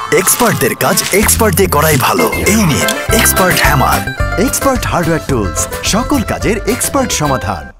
এক্সপার্টদের কাজ এক্সপার্ট দিয়ে করাই ভালো। এই নিন expert hammer. Expert hardware tools, সকল কাজের এক্সপার্ট সমাধান।